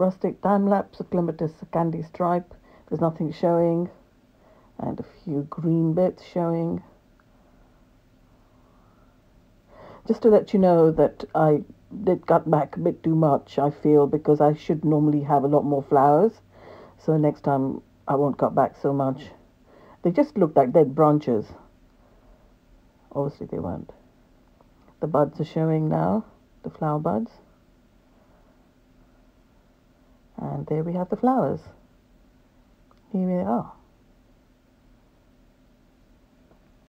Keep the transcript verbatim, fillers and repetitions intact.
Rustic, time-lapse, Clematis, candy stripe. There's nothing showing. And a few green bits showing. Just to let you know that I did cut back a bit too much, I feel, because I should normally have a lot more flowers. So next time I won't cut back so much. They just look like dead branches. Obviously they weren't. The buds are showing now, the flower buds. And there we have the flowers. Here we are.